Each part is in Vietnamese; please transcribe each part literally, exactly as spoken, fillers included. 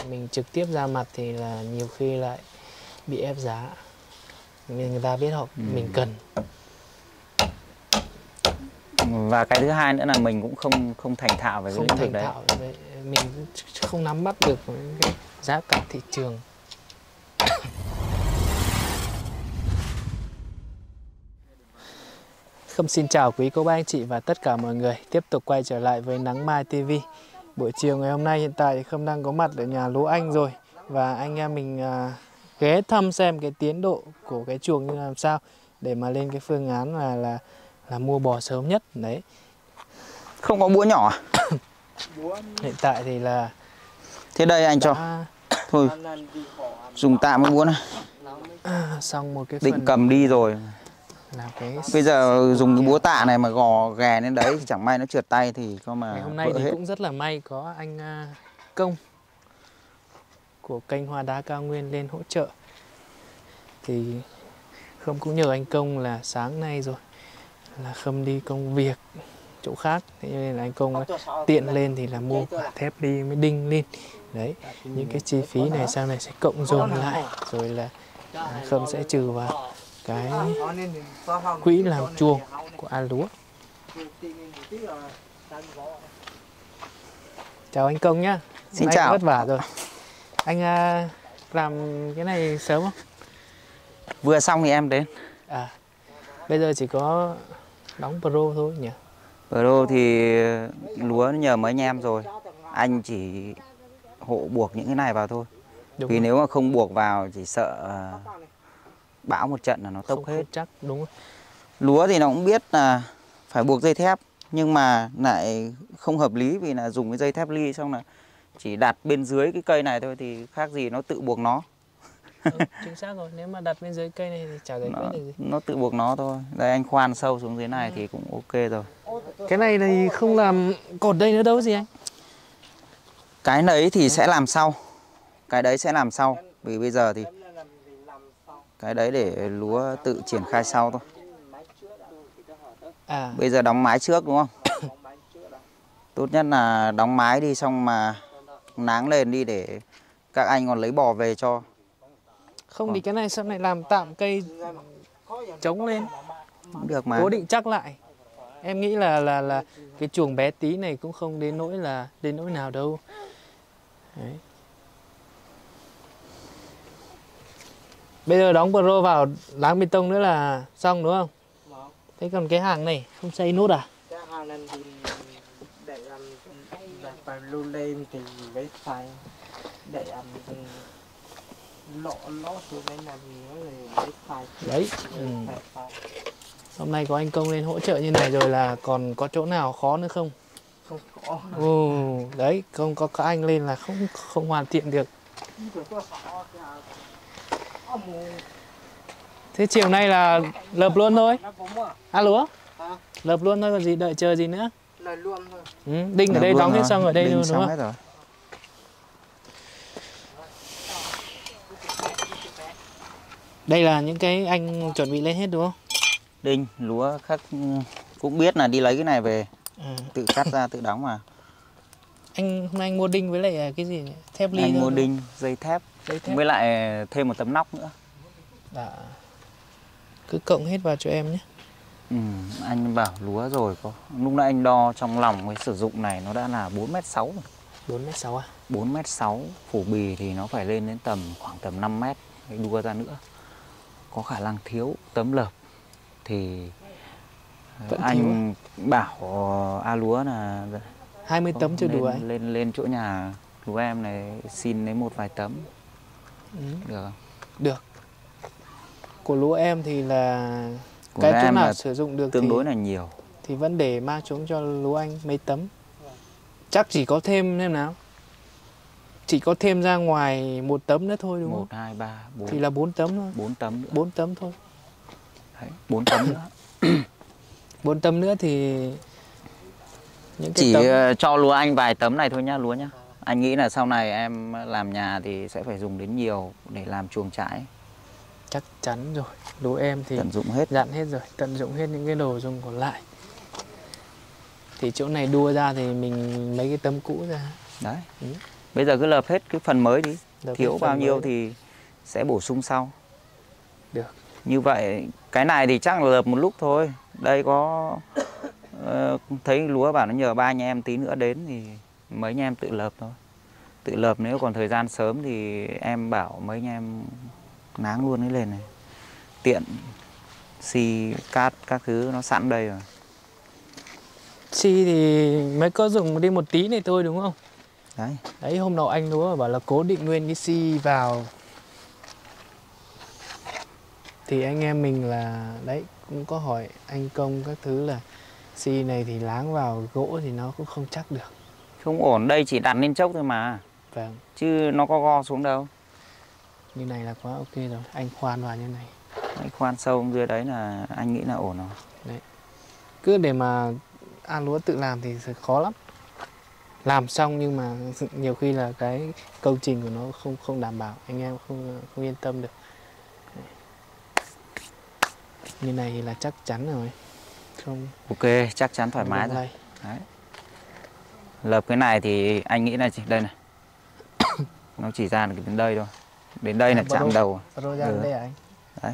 mình trực tiếp ra mặt thì là nhiều khi lại bị ép giá, nên người ta biết họ ừ. mình cần. Và cái thứ hai nữa là mình cũng không không thành thạo về cái lĩnh vực đấy. Về, mình không nắm bắt được cái giá cả thị trường. Khâm xin chào quý cô bác anh chị và tất cả mọi người. Tiếp tục quay trở lại với Nắng Mai ti vi. Buổi chiều ngày hôm nay hiện tại thì Khâm đang có mặt ở nhà Lúa Anh rồi. Và anh em mình à, ghé thăm xem cái tiến độ của cái chuồng như làm sao, để mà lên cái phương án là là, là mua bò sớm nhất. Đấy. Không có búa nhỏ à? Hiện tại thì là thế đây anh đã... cho. Thôi dùng tạm cái búa này. À, xong một cái định phần cầm đi rồi. Là cái... Bây giờ dùng cái búa tạ này mà gò ghè lên đấy thì chẳng may nó trượt tay thì có mà ngày hôm nay thì hết. cũng rất là may có anh uh, Công của kênh Hoa Đá Cao Nguyên lên hỗ trợ. Thì Khâm cũng nhờ anh Công là sáng nay rồi là Khâm đi công việc chỗ khác, thế nên là anh Công tiện lên thì là mua quả thép đi mới đinh lên. Đấy, những cái chi phí này sang này sẽ cộng dồn lại rồi là à, Khâm sẽ trừ vào cái quỹ làm chuồng của A Lúa. Chào anh Công nhá. Xin anh chào. Vất vả rồi. Anh uh, làm cái này sớm không? Vừa xong thì em đến. À, bây giờ chỉ có đóng pro thôi nhỉ? Pro thì lúa nhờ mấy anh em rồi. Anh chỉ hộ buộc những cái này vào thôi. Đúng Vì rồi. Nếu mà không buộc vào chỉ sợ bão một trận là nó tốc không, hết. Không chắc, đúng rồi. Lúa thì nó cũng biết là phải buộc dây thép, nhưng mà lại không hợp lý vì là dùng cái dây thép ly xong là chỉ đặt bên dưới cái cây này thôi thì khác gì nó tự buộc nó. Ừ, chính xác rồi, nếu mà đặt bên dưới cây này thì chả giải quyết được gì. Nó tự buộc nó thôi. Đây anh khoan sâu xuống dưới này ừ. thì cũng ok rồi. Cái này thì không làm cột đây nữa đâu gì anh? Cái đấy thì sẽ làm sau. Cái đấy sẽ làm sau. Vì bây giờ thì cái đấy để lúa tự triển khai sau thôi. À. Bây giờ đóng mái trước đúng không? Tốt nhất là đóng mái đi xong mà náng lên đi để các anh còn lấy bò về cho. Không còn... thì cái này sau này làm tạm cây chống lên. Được mà. Cố định chắc lại. Em nghĩ là là là cái chuồng bé tí này cũng không đến nỗi là đến nỗi nào đâu. Đấy. Bây giờ đóng pro vào láng bê tông nữa là xong đúng không? Thế còn cái hàng này không xây nốt à? Cái hàng này thì để làm để luôn lên thì với xài để làm lọ lọ xuống đây là nó là với xài. Đấy. Ừ. Hôm nay có anh Công lên hỗ trợ như này rồi là còn có chỗ nào khó nữa không? Không có. Ồ, đấy, không có các anh lên là không không hoàn thiện được. Thế chiều nay là lợp luôn thôi. À lúa. Lợp luôn thôi còn gì, đợi chờ gì nữa. Lợp luôn thôi. Ừ, đinh ở đây đóng hết xong ở đây luôn đúng không? Rồi. Đây là những cái anh chuẩn bị lên hết đúng không? Đinh, lúa khác cũng biết là đi lấy cái này về. À. Tự cắt ra tự đóng mà. Anh hôm nay anh mua đinh với lại cái gì nhỉ? Thép ly. Anh thôi mua đúng? đinh, dây thép, dây thép với lại thêm một tấm nóc nữa. Đã. Cứ cộng hết vào cho em nhé. Ừ, anh bảo lúa rồi có. Lúc nãy anh đo trong lòng cái sử dụng này nó đã là bốn mét sáu rồi. bốn mét sáu à? bốn mét sáu, phủ bì thì nó phải lên đến tầm khoảng tầm năm mét để đua ra nữa. Có khả năng thiếu tấm lợp thì vẫn anh thiếu. Bảo A Lúa là hai mươi tấm chưa đủ anh. Lên lên chỗ nhà lúa em này xin lấy một vài tấm. Ừ. Được không? Được. Của lúa em thì là của cái chỗ nào là sử dụng được tương thì, đối là nhiều. Thì vẫn để mang xuống cho lúa anh mấy tấm. Chắc chỉ có thêm thế nào? Chỉ có thêm ra ngoài một tấm nữa thôi đúng một, không? một, hai, ba, bốn. Thì là bốn tấm thôi. bốn tấm nữa. bốn tấm thôi. Đấy, bốn tấm nữa. bốn tấm nữa thì những cái chỉ tấm... cho lúa anh vài tấm này thôi nhá lúa nhá. Anh nghĩ là sau này em làm nhà thì sẽ phải dùng đến nhiều để làm chuồng trại. Chắc chắn rồi. Lúa em thì tận dụng hết, dặn hết rồi, tận dụng hết những cái đồ dùng còn lại. Thì chỗ này đua ra thì mình lấy cái tấm cũ ra. Đấy. Ừ. Bây giờ cứ lợp hết cái phần mới đi. Lợp Thiếu hết phần bao nhiêu mới. thì sẽ bổ sung sau. Được. Như vậy cái này thì chắc là lợp một lúc thôi. Đây có uh, thấy lúa bảo nó nhờ ba anh em tí nữa đến thì mấy anh em tự lợp thôi. Tự lợp nếu còn thời gian sớm thì em bảo mấy anh em náng luôn cái lên này. Tiện xi cát các thứ nó sẵn đây rồi. Xi thì mới có dùng đi một tí này thôi đúng không? Đấy. Đấy hôm nọ anh lúa bảo là cố định nguyên cái xi vào. Thì anh em mình là đấy cũng có hỏi anh Công các thứ là xi này thì láng vào gỗ thì nó cũng không chắc được. Không ổn, đây chỉ đặt lên chốc thôi mà. Vâng. Chứ nó có go xuống đâu. Như này là quá ok rồi, anh khoan vào như này. Đấy, khoan sâu dưới đấy là anh nghĩ là ổn rồi. Đấy. Cứ để mà ăn lúa tự làm thì sẽ khó lắm. Làm xong nhưng mà nhiều khi là cái công trình của nó không không đảm bảo, anh em không không yên tâm được. Đấy. Như này thì là chắc chắn rồi. Không. Ok, chắc chắn thoải mái rồi. Đấy. Lợp cái này thì anh nghĩ là chỉ đây này. Nó chỉ ra được đến đây thôi. Đến đây à, là chạm đầu. Rồi ra ừ. Đây à anh? Đấy.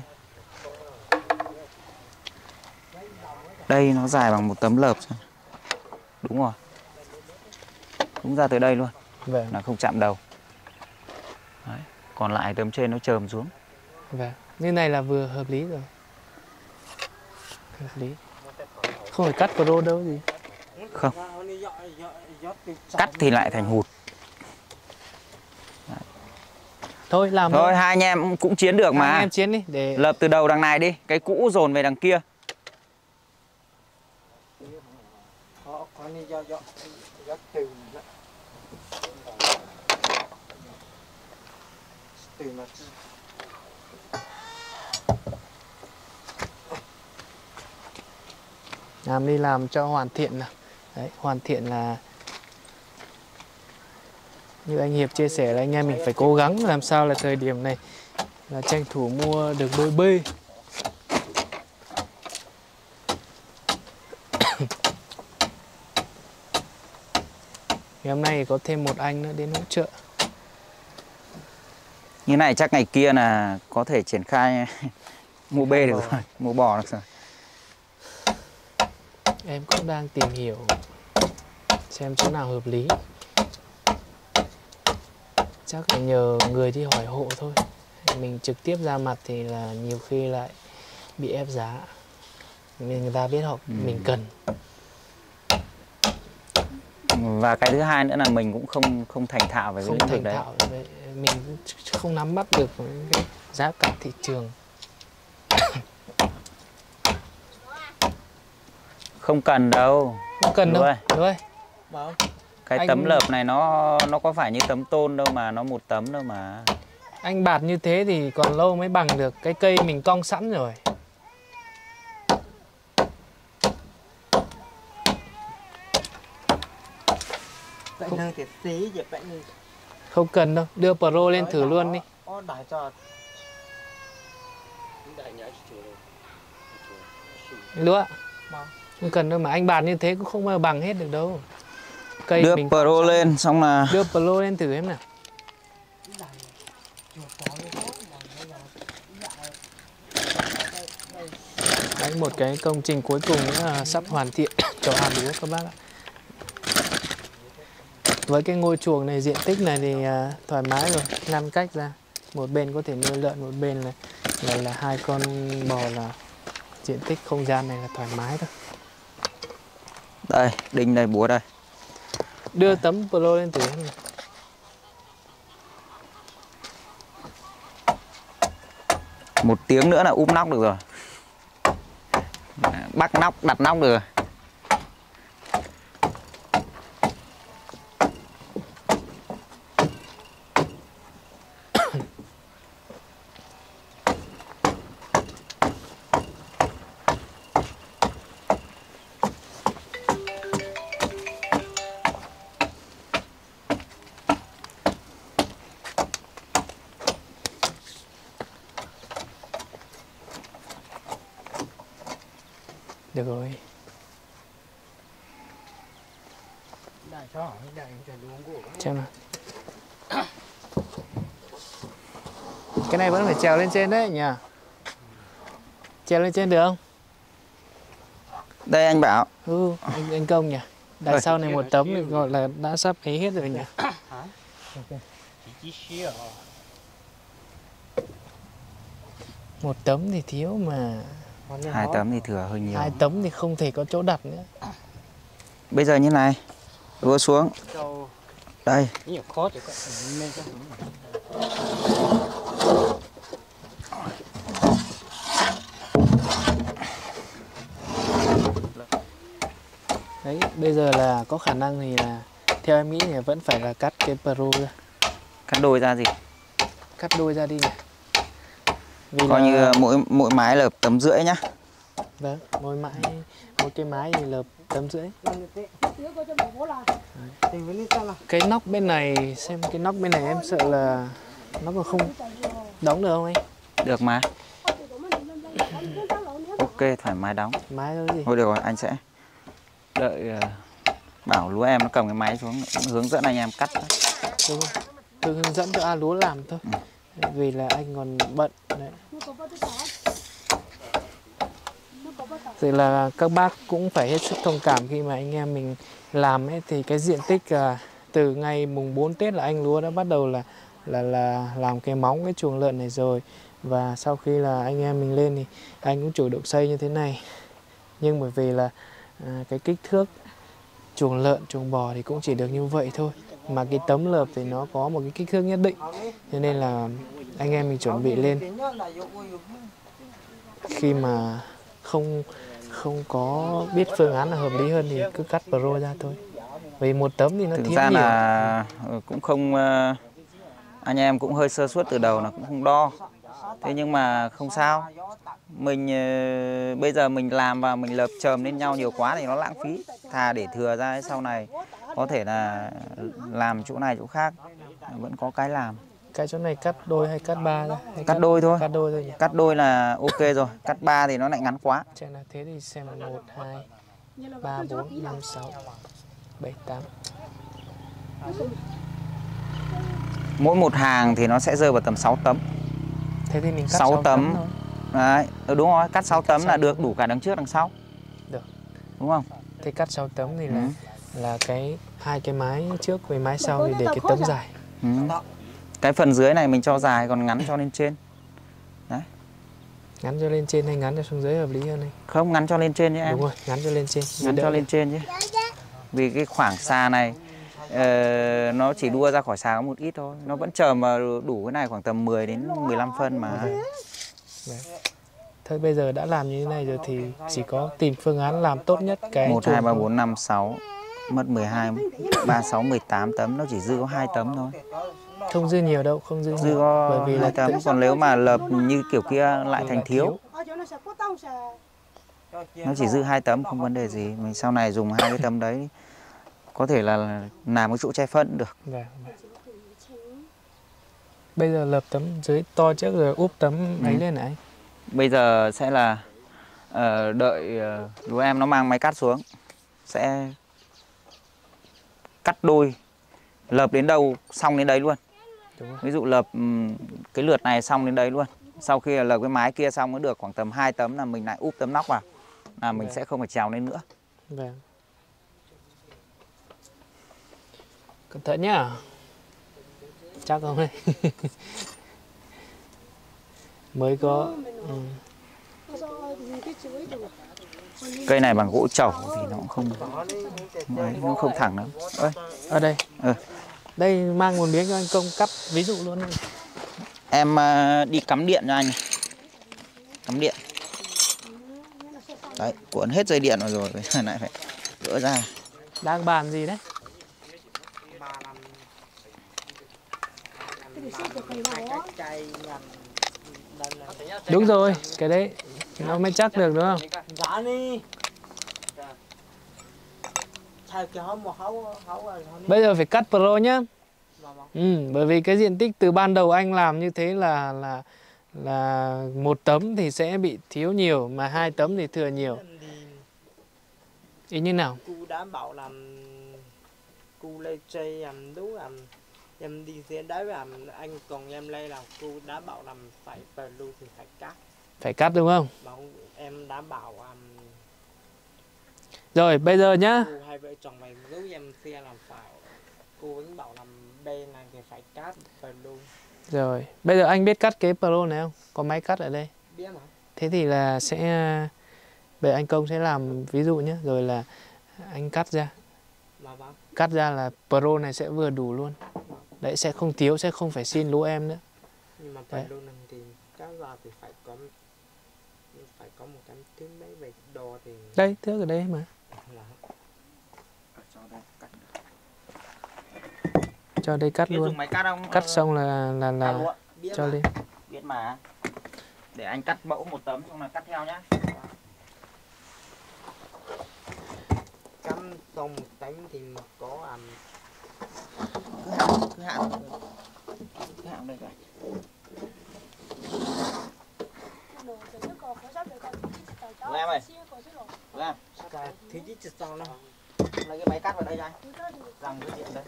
Đây nó dài bằng một tấm lợp. Đúng rồi. Đúng ra tới đây luôn. Vâng. Là không chạm đầu. Đấy. Còn lại tấm trên nó chồm xuống. Vâng. Như này là vừa hợp lý rồi. Hợp lý. Không phải cắt pro đâu gì. Không. Cắt thì lại thành hụt. Đấy. Thôi làm thôi. Thôi hai anh em cũng chiến được mà. Hai anh em chiến đi để lợp từ đầu đằng này đi, cái cũ dồn về đằng kia. Làm đi làm cho hoàn thiện nào. Đấy, hoàn thiện là như anh Hiệp chia sẻ là anh em mình phải cố gắng làm sao là thời điểm này là tranh thủ mua được đôi bê. Ngày hôm nay có thêm một anh nữa đến hỗ trợ. Như này chắc ngày kia là có thể triển khai mua bê được rồi, mua bò được rồi. Em cũng đang tìm hiểu xem chỗ nào hợp lý. Chắc là nhờ người đi hỏi hộ thôi. Mình trực tiếp ra mặt thì là nhiều khi lại bị ép giá. Nên người ta biết họ ừ. mình cần. Và cái thứ hai nữa là mình cũng không không thành thạo về không cái thành thạo đấy. Mình không nắm bắt được cái giá cả thị trường. Không cần đâu. Không cần đâu. Đúng rồi. Cái anh... tấm lợp này nó nó có phải như tấm tôn đâu mà nó một tấm đâu mà. Anh bạt như thế thì còn lâu mới bằng được. Cái cây mình cong sẵn rồi. Không, không cần đâu. Đưa Pro lên thử luôn đi. Lúa. Không cần đâu mà anh bạt như thế cũng không bao bằng hết được đâu. Cây đưa mình Pro lên xong là đưa Pro lên thử em nào. Đấy, một cái công trình cuối cùng nữa là sắp hoàn thiện cho hạt lúa các bác ạ. Với cái ngôi chuồng này, diện tích này thì uh, thoải mái rồi, ngăn cách ra. Một bên có thể nuôi lợn, một bên là là, là hai con bò, là diện tích không gian này là thoải mái thôi. Đây, đinh đây, búa đây. Đưa tấm Pro lên thử em này. Một tiếng nữa là úp nóc được rồi. Bắt nóc, đặt nóc được rồi. Được rồi. Xem nào. Cái này vẫn phải trèo lên trên đấy nhỉ? Trèo lên trên được không? Đây anh Bảo. Ừ, anh, anh Công nhỉ? Đằng Ơi. sau này một tấm thì gọi là đã sắp ấy hết rồi nhỉ? Một tấm thì thiếu mà Hai tấm thì thừa hơi nhiều. hai tấm thì không thể có chỗ đặt nữa. Bây giờ như này, đua xuống. Đây. Đấy, bây giờ là có khả năng thì là theo em nghĩ thì vẫn phải là cắt cái Pro ra. Cắt đôi ra gì? Cắt đôi ra đi nhỉ? Vì Coi là... như mỗi mỗi mái là tấm rưỡi nhá. Vâng, mỗi mái mỗi cái mái thì lợp tấm rưỡi. Cái nóc bên này, xem cái nóc bên này em sợ là nó còn không đóng được không anh? Được mà. Ok, thoải mái đóng. Mái thôi gì? Thôi được rồi, anh sẽ đợi uh, bảo lúa em nó cầm cái máy xuống hướng dẫn anh em cắt. Đúng rồi. Tôi hướng dẫn cho A Lúa làm thôi. Ừ. Vì là anh còn bận đấy. Thì là các bác cũng phải hết sức thông cảm khi mà anh em mình làm ấy, thì cái diện tích uh, từ ngày mùng bốn Tết là anh Lúa đã bắt đầu là là là làm cái móng cái chuồng lợn này rồi. Và sau khi là anh em mình lên thì anh cũng chủ động xây như thế này. Nhưng bởi vì là à, cái kích thước chuồng lợn, chuồng bò thì cũng chỉ được như vậy thôi. Mà cái tấm lợp thì nó có một cái kích thước nhất định. Cho nên là anh em mình chuẩn bị lên. Khi mà không không có biết phương án là hợp lý hơn thì cứ cắt Pro ra thôi. Vì một tấm thì nó Thực thiếu ra nhiều. là cũng không, anh em cũng hơi sơ suất từ đầu là cũng không đo. Thế nhưng mà không sao. Mình bây giờ mình làm và mình lợp chồm lên nhau nhiều quá thì nó lãng phí. Thà để thừa ra sau này có thể là làm chỗ này chỗ khác vẫn có cái làm. Cái chỗ này cắt đôi hay cắt ba ra? Hay Cắt, cắt đôi thôi. Cắt đôi thôi nhỉ? Cắt đôi là ok rồi. Cắt ba thì nó lại ngắn quá. Chắc là thế thì xem là một, hai, ba, bốn, năm, sáu, bảy, tám. Mỗi một hàng thì nó sẽ rơi vào tầm sáu tấm. Thế thì mình cắt sáu, sáu tấm. tấm thôi. Đấy, ừ, đúng rồi, cắt sáu cắt tấm sáu là được đủ cả đằng trước đằng sau. Được. Đúng không? Thế cắt sáu tấm thì ừ. là là cái hai cái mái trước với mái sau thì để cái tấm dài. Ừ. Cái phần dưới này mình cho dài còn ngắn cho lên trên. Đấy. Ngắn cho lên trên hay ngắn cho xuống dưới hợp lý hơn này? Không, ngắn cho lên trên nhé em. Đúng rồi, ngắn cho lên trên. Ngắn cho lên trên chứ. Vì cái khoảng xà này uh, nó chỉ đua ra khỏi xà có một ít thôi. Nó vẫn chờ mà đủ cái này khoảng tầm mười đến mười lăm phân mà. Đấy. Thôi bây giờ đã làm như thế này rồi thì chỉ có tìm phương án làm tốt nhất cái một, hai, ba, bốn, năm, sáu. Mất mười hai, ba, sáu, mười tám tấm. Nó chỉ dư có hai tấm thôi. Không dư nhiều đâu, không dư nhiều. Dư có bởi vì là tấm. tự... Còn nếu mà lợp như kiểu kia lại thành thiếu. Nó chỉ dư hai tấm không vấn đề gì. Mình sau này dùng hai cái tấm đấy có thể là làm cái chỗ che phân được. Vâng, vâng. Bây giờ lợp tấm dưới to trước rồi úp tấm ấy ừ. lên này. Bây giờ sẽ là uh, đợi uh, đứa em nó mang máy cắt xuống. Sẽ cắt đôi. Lợp đến đâu xong đến đấy luôn. Ví dụ lợp um, cái lượt này xong đến đấy luôn. Sau khi lợp cái mái kia xong mới được khoảng tầm hai tấm là mình lại úp tấm nóc vào. Là mình vâng. sẽ không phải trèo lên nữa. Vâng. Cẩn thận nhá. Chắc không đấy. Mới có ừ. Cây này bằng gỗ trầu thì nó cũng không đấy, nó không thẳng lắm. Ơi, ở đây. Ừ. Đây mang một miếng cho anh Công cắt ví dụ luôn đi. Em uh, đi cắm điện cho anh. Cắm điện. Đấy, cuộn hết dây điện rồi, bây giờ lại phải gỡ ra. Đang bàn gì đấy? Đúng rồi, cái đấy nó mới chắc được đúng không? Bây giờ phải cắt Pro nhá. Ừ, bởi vì cái diện tích từ ban đầu anh làm như thế là là là một tấm thì sẽ bị thiếu nhiều, mà hai tấm thì thừa nhiều. Ý như nào? Cô đảm bảo làm cô lên chơi làm đúng làm em đi xe đấy làm anh còn em đây là cô đã bảo làm phải phải luôn thì phải cắt. Phải cắt đúng không? Bảo em đã bảo um, Rồi bây giờ nhá. cô hai vợ chồng mày giúp em xe làm phải. Cô vẫn bảo làm bên này thì phải cắt phải luôn. Rồi bây giờ anh biết cắt cái Pro này không? Có máy cắt ở đây. Biết mà. Thế thì là sẽ bây giờ anh Công sẽ làm ví dụ nhé, rồi là anh cắt ra. Mà bác. Cắt ra là Pro này sẽ vừa đủ luôn. Đấy, sẽ không thiếu, sẽ không phải xin lũ em nữa. Nhưng mà phải luôn thì cắt ra thì phải có phải có một cái thứ mấy về đồ thì đây thước ở đây mà. Là... Cho đây cắt biết luôn. Dùng máy cắt không? Cắt xong là là là cho mà. lên. Biết mà. Để anh cắt mẫu một tấm xong là cắt theo nhá. Cắm xong một tánh thì có um... cứ hạng cứ hạng đây cả. Em ơi. Em. Thứ nhất là xong đâu. Lấy cái máy cắt vào đây cho anh. Rằng cái điện đây.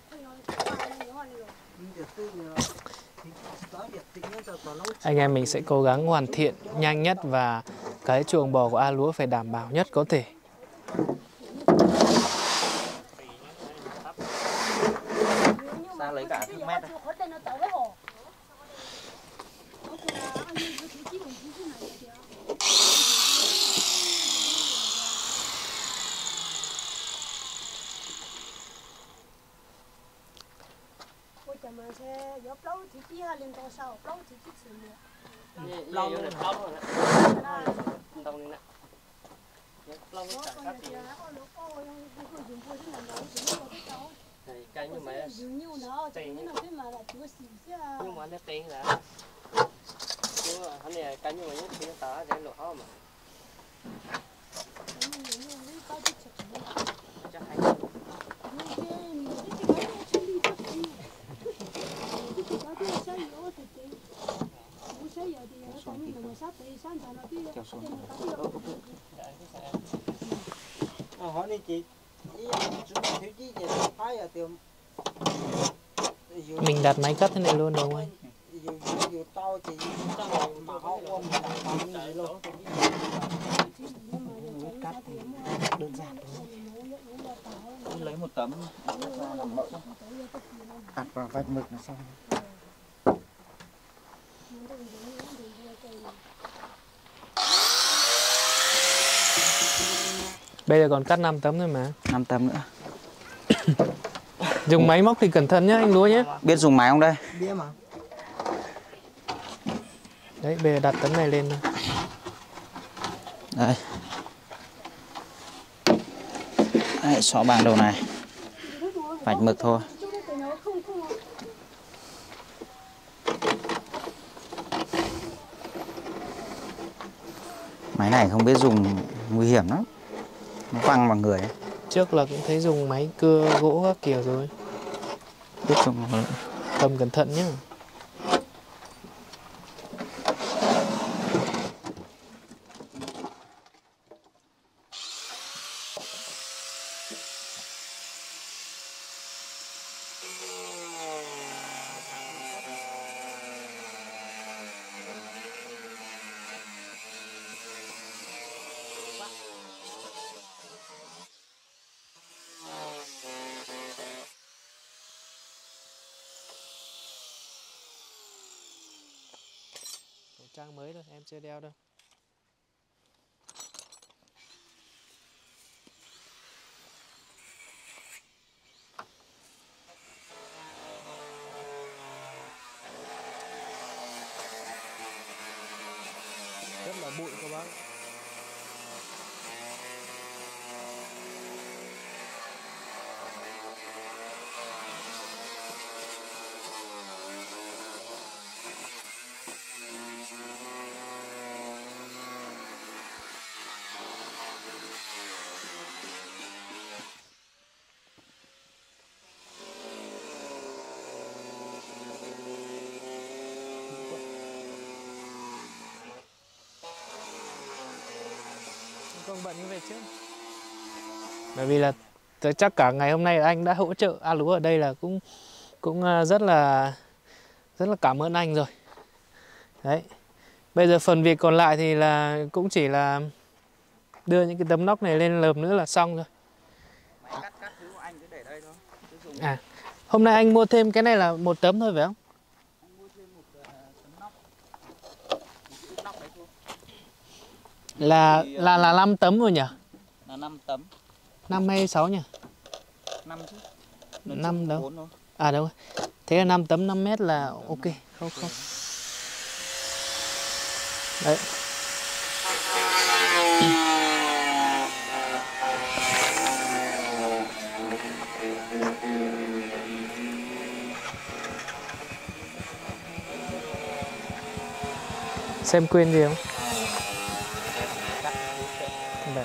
Anh em mình sẽ cố gắng hoàn thiện nhanh nhất và cái chuồng bò của A Lúa phải đảm bảo nhất có thể. Ra lấy cả thước mét. Lâu rồi. Cái nhưng mà tiền nhưng mà nó tiền là nhưng mà hắn này cái nhưng mà nhất thì nó tả để lỗ mà chắc hay hỏi đi chị Mình đặt máy cắt thế này luôn đúng không anh? Dù dù to thì mà họ ôm như vậy luôn. Cắt thì đơn giản thôi. Lấy một tấm ra làm mẫu. Cắt vào vạch mực là xong. Bây giờ còn cắt năm tấm thôi mà. năm tấm nữa. Dùng máy móc thì cẩn thận nhá anh Lúa nhé. Biết dùng máy không đây? Biết mà. Đấy, bây giờ đặt tấm này lên thôi. Đây. Đấy, xỏ bằng đầu này. Vạch mực thôi. Máy này không biết dùng nguy hiểm lắm. Nó văng vào người ấy. Trước là cũng thấy dùng máy cưa gỗ các kiểu rồi. Biết dùng Cầm cẩn thận nhé. Khẩu trang mới thôi, em chưa đeo đâu. Rất là bụi các bác. Không bận như về trước. Bởi vì là chắc cả ngày hôm nay anh đã hỗ trợ A Lúa ở đây là cũng cũng à, rất là rất là cảm ơn anh rồi. Đấy. Bây giờ phần việc còn lại thì là cũng chỉ là đưa những cái tấm nóc này lên lợp nữa là xong rồi. Máy cắt các thứ của anh cứ để đây thôi. Cứ dùng. À, hôm nay anh mua thêm cái này là một tấm thôi phải không? Anh mua thêm một uh, tấm nóc. Một tấm nóc đấy thôi. Là thì, là là năm tấm rồi nhỉ? Là năm tấm. năm hay sáu nhỉ? năm chứ. năm đâu? bốn thôi. À đâu. Thế là năm tấm năm mét là ok, không không. Đấy. Xem quên gì không? Đấy.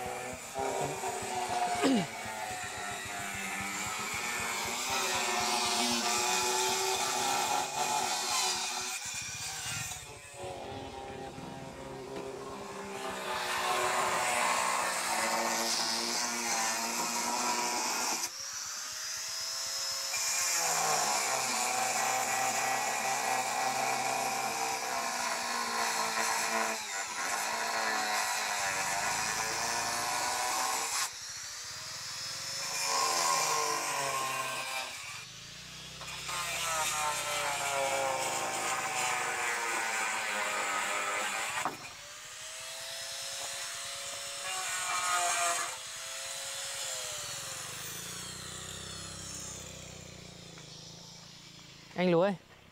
Anh Lúa ơi.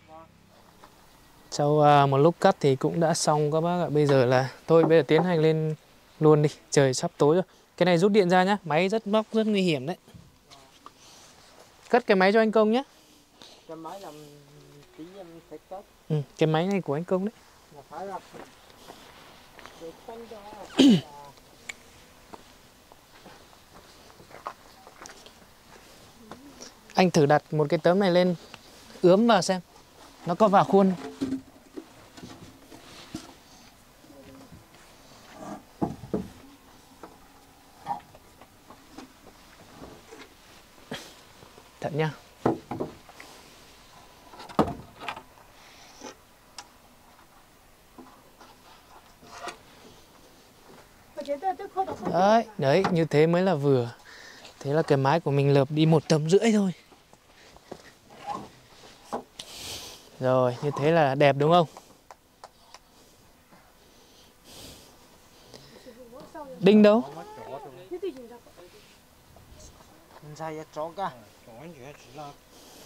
Sau uh, một lúc cắt thì cũng đã xong các bác ạ. Bây giờ là thôi bây giờ tiến hành lên luôn đi. Trời sắp tối rồi. Cái này rút điện ra nhá. Máy rất móc rất nguy hiểm đấy. Cất cái máy cho anh Công nhé. Cái máy làm tí em sẽ cất. Ừ, cái máy này của anh Công đấy. Là phải là để canh cho Anh thử đặt một cái tấm này lên ướm vào xem nó có vào khuôn. Thật nhá. Đấy, đấy, như thế mới là vừa. Thế là cái mái của mình lợp đi một tấm rưỡi thôi. Rồi, như thế là đẹp đúng không? Đinh đâu? Sai chó cả. Chó anh chỉ là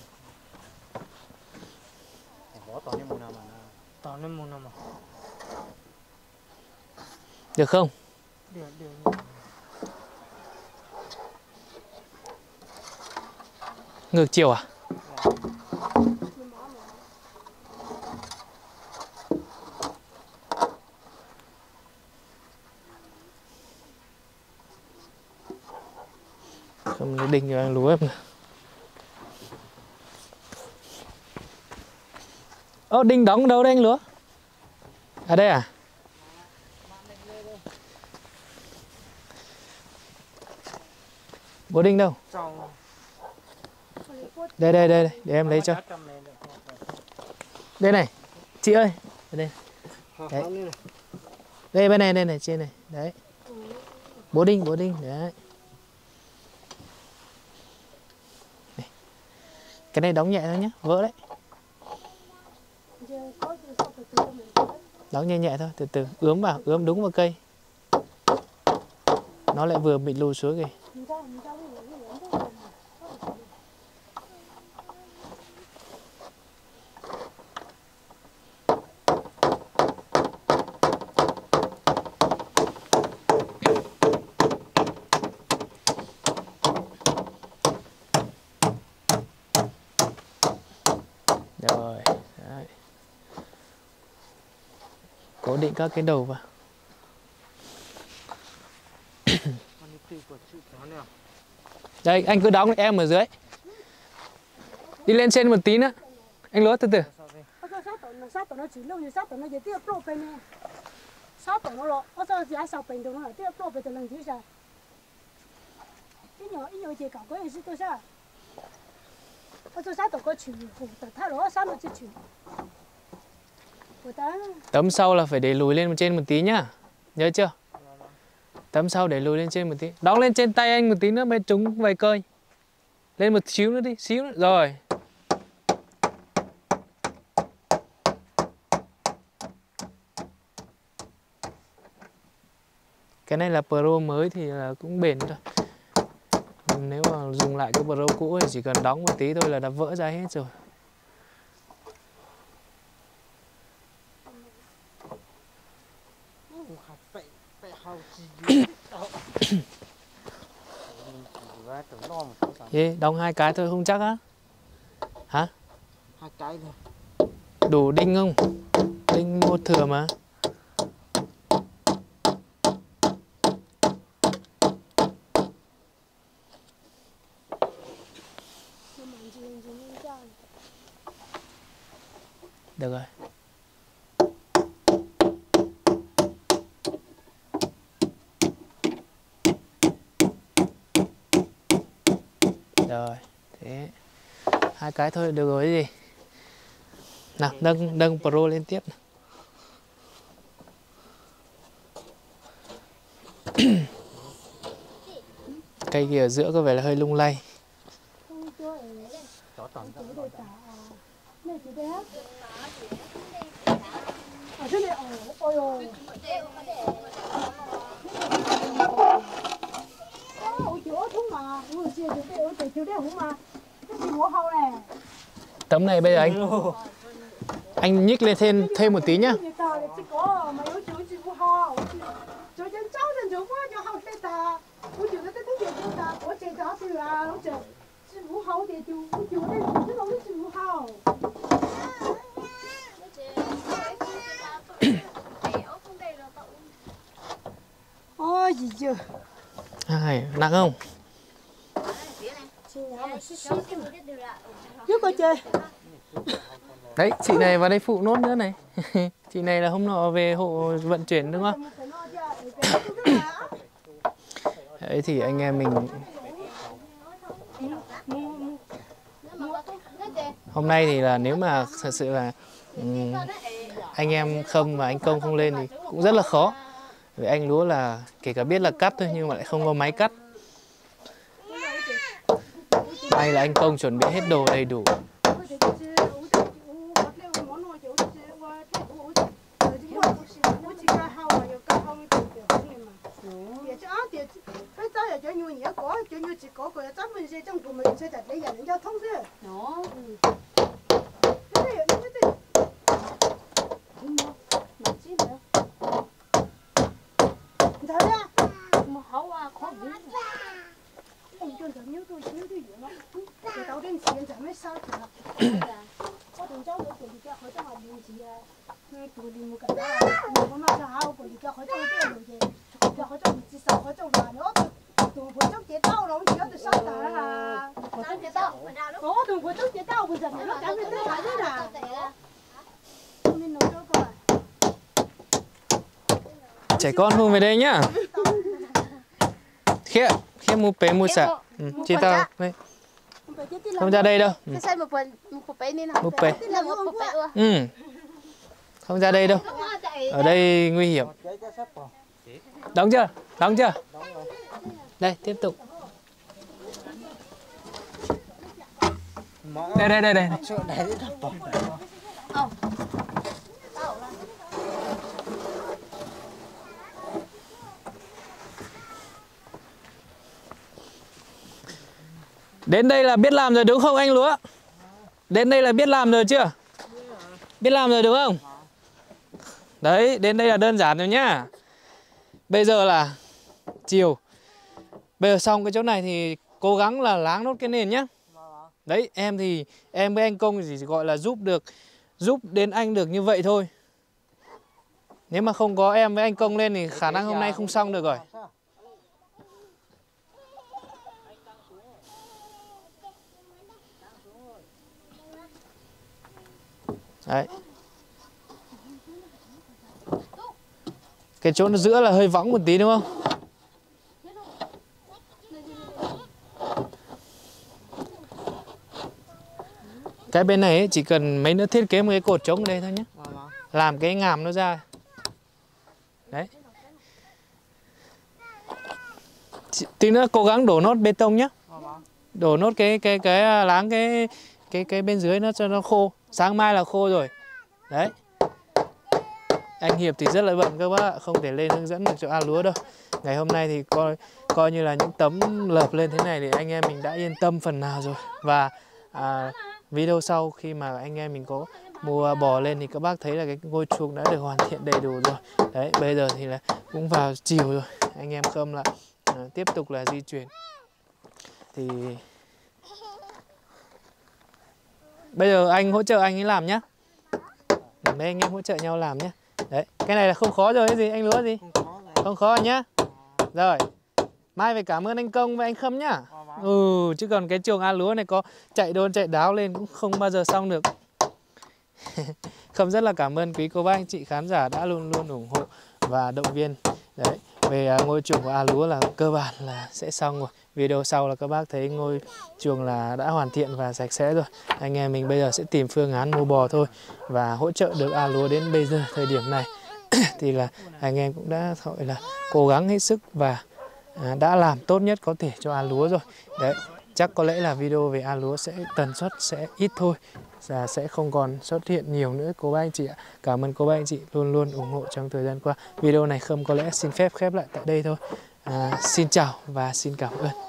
bỏ tao lên một năm mà. Tao lên một năm mà. Được không? Được, được. Ngược chiều à? Không lấy đinh cho anh Lúa em. Ơ đinh đóng đâu đây anh Lúa? À đây à? Bố đinh đâu? Đây đây đây, đây. Để em lấy cho. Đây này. Chị ơi, đây. Đấy. Đây bên này đây này trên này, đấy. Bố đinh, bố đinh, đấy. Này. Cái này đóng nhẹ thôi nhé, vỡ đấy. Đóng nhẹ nhẹ thôi, từ từ, ướm vào, ướm đúng vào cây. Nó lại vừa bị lùi xuống kìa. Rồi, đấy. Cố định các cái đầu vào. Đây, anh cứ đóng em ở dưới. Đi lên trên một tí nữa. Anh Lúa từ từ. Tấm sau là phải để lùi lên trên một tí nhá. Nhớ chưa? Tấm sau để lùi lên trên một tí. Đóng lên trên tay anh một tí nữa mới trúng vài cơi. Lên một xíu nữa đi, xíu nữa. Rồi. Cái này là Pro mới thì là cũng bền thôi. Nếu mà dùng lại cái Pro cũ thì chỉ cần đóng một tí thôi là đã vỡ ra hết rồi. Thế đóng hai cái thôi không chắc á? Hả? Hai cái thôi. Đủ đinh không? Đinh mua thừa mà. Được rồi. Rồi, thế hai cái thôi được rồi gì. Nào, nâng nâng Pro lên tiếp nào. Cây kia ở giữa có vẻ là hơi lung lay. Tấm này bây giờ anh anh nhích lên thêm thêm một tí nhá. Ôi gì chưa? Ai, nặng không? Trước coi chơi. Đấy, chị này vào đây phụ nốt nữa này. Chị này là hôm nọ về hộ vận chuyển đúng không? Đấy thì anh em mình hôm nay thì là nếu mà thật sự là um, anh em Khâm và anh Công không lên thì cũng rất là khó. Vì anh Lúa là kể cả biết là cắt thôi nhưng mà lại không có máy cắt. May là anh Công chuẩn bị hết đồ đầy đủ. Trẻ con không về đây nhá. Khẽ, khẽ mua bé mua sạ. Ừ, chị tao đây. Không ra đây đâu. Ừ. Một bé. Ừ. Không ra đây đâu. Ở đây nguy hiểm. Đóng chưa? Đóng chưa? Đây, tiếp tục. Đây đây đây đây. Đến đây là biết làm rồi đúng không anh Lúa? Đến đây là biết làm rồi chưa? Biết làm rồi đúng không? Đấy, đến đây là đơn giản rồi nhá. Bây giờ là chiều. Bây giờ xong cái chỗ này thì cố gắng là láng nốt cái nền nhá. Đấy, em thì em với anh Công chỉ gọi là giúp được, giúp đến anh được như vậy thôi. Nếu mà không có em với anh Công lên thì khả năng hôm nay không xong được rồi. Đấy. Cái chỗ nó giữa là hơi võng một tí đúng không? Cái bên này ấy, chỉ cần mấy nữa thiết kế một cái cột trống ở đây thôi nhé. Vâng, vâng. Làm cái ngàm nó ra. Đấy. Tí nữa cố gắng đổ nốt bê tông nhé. Vâng, vâng. Đổ nốt cái cái cái láng cái cái cái bên dưới nó cho nó khô. Sáng mai là khô rồi. Đấy. Anh Hiệp thì rất là bận các bác ạ, không thể lên hướng dẫn được cho A lúa đâu. Ngày hôm nay thì coi coi như là những tấm lợp lên thế này thì anh em mình đã yên tâm phần nào rồi. Và à, video sau khi mà anh em mình có mua bò lên thì các bác thấy là cái ngôi chuồng đã được hoàn thiện đầy đủ rồi. Đấy, bây giờ thì là cũng vào chiều rồi. Anh em Khâm là à, tiếp tục là di chuyển. Thì bây giờ anh hỗ trợ anh ấy làm nhá. Mấy anh em hỗ trợ nhau làm nhé. Đấy, cái này là không khó rồi cái gì, anh lúa gì? Không khó rồi. Không khó nhá. Rồi. Mai phải cảm ơn anh Công và anh Khâm nhá. Ừ, chứ còn cái chuồng A lúa này có chạy đôn chạy đáo lên cũng không bao giờ xong được. Khâm rất là cảm ơn quý cô bác anh chị khán giả đã luôn luôn ủng hộ và động viên. Đấy, về ngôi chuồng của A lúa là cơ bản là sẽ xong rồi. Video sau là các bác thấy ngôi chuồng là đã hoàn thiện và sạch sẽ rồi. Anh em mình bây giờ sẽ tìm phương án mua bò thôi. Và hỗ trợ được A lúa đến bây giờ thời điểm này thì là anh em cũng đã gọi là cố gắng hết sức và à, đã làm tốt nhất có thể cho A lúa rồi. Đấy, chắc có lẽ là video về A lúa sẽ tần suất sẽ ít thôi và sẽ không còn xuất hiện nhiều nữa cô bác anh chị ạ. Cảm ơn cô bác anh chị luôn luôn ủng hộ trong thời gian qua. Video này Khâm có lẽ xin phép khép lại tại đây thôi. À, xin chào và xin cảm ơn.